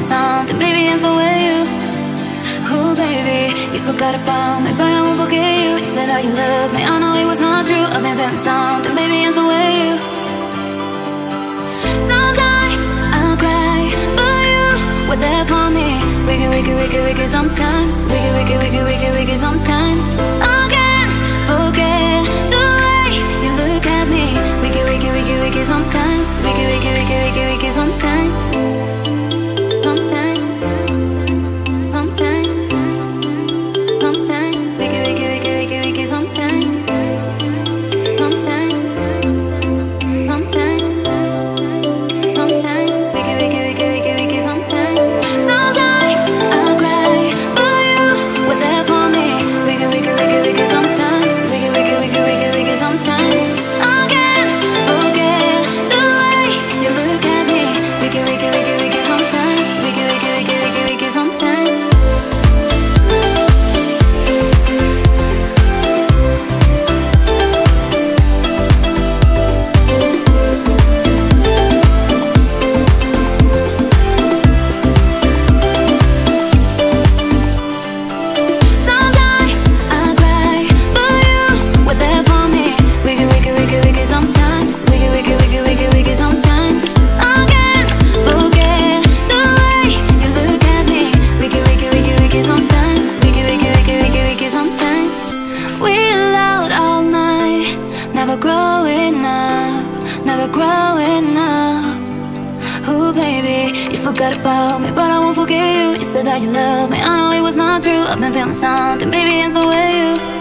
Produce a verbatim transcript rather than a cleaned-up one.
feeling something, baby, it's the way you. Oh baby, you forgot about me, but I won't forget you. You said that you love me, I know it was not true. I've been feeling something, baby, it's the way you. Sometimes I'll cry, but you were there for me. Wicked, wicked, wicked, wicked sometimes. Wicked, wicked, wicked, wicked, wicked sometimes. I can't forget the way you look at me. Wicked, wicked, wicked, wicked sometimes. Wicked, wicked, wicked, wicked, wicked sometimes. Sometimes, sometimes, sometimes. Wicked, wicked, wicked, wicked, wicked sometimes. Sometimes, sometimes, sometimes. Wicked, wicked, wicked, wicked, wicked sometimes. Sometimes I'll cry, but you were there for me. Wicked, wicked, wicked, wicked sometimes. Wicked, wicked, wicked, wicked, wicked sometimes. I can't forget the way you look at me. Wicked, wicked, wicked, wicked sometimes. Wicked, wicked, wicked, wicked, wicked sometimes. Sometimes I cry, but you were there for me. Wicked, wicked, wicked, wicked sometimes. Wicked, wicked, wicked, wicked, wicked sometimes. I can't forget the way you look at me. Wicked, wicked, wicked, wicked sometimes. Wicked, wicked, wicked, wicked, wicked sometimes. We're out all night, never growing up, never growing up. Oh baby, you forgot about me, but I won't forget you. You said that you love me, I know it was not true. I've been feeling something, baby, it's the way you.